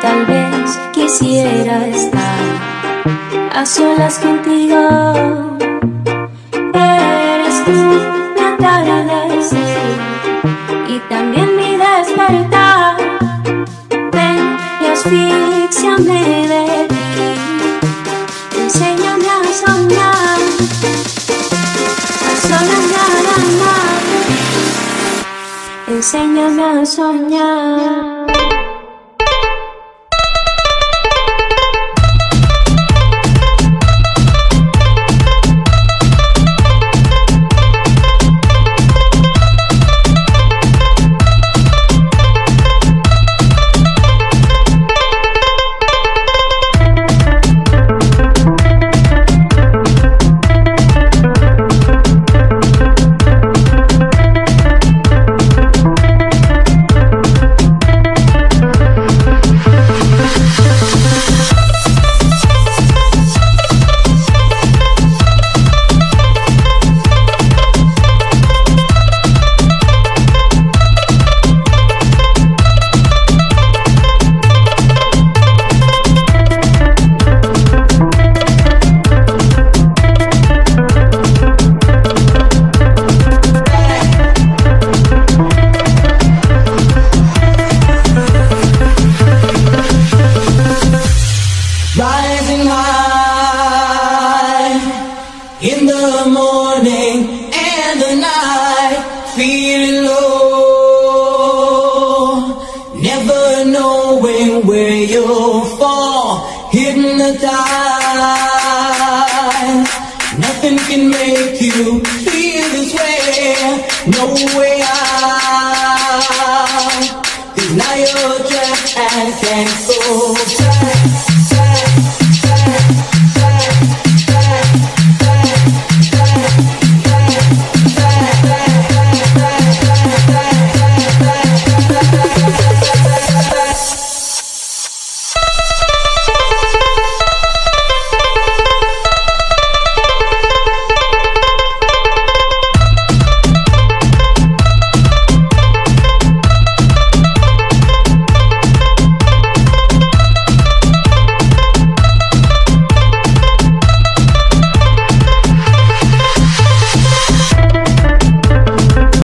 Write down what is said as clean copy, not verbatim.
Tal vez quisiera estar a solas contigo. Eres tú mi atardecer y también mi despertar. Ven y asfíxiame de ti. Enséñame a soñar, a soñar. Enséñame a soñar. Rising high in the morning and the night, feeling low, never knowing where you'll fall, hypnotized. Nothing can make you feel this way, no way out. 'Cause now you're trapped and can't go.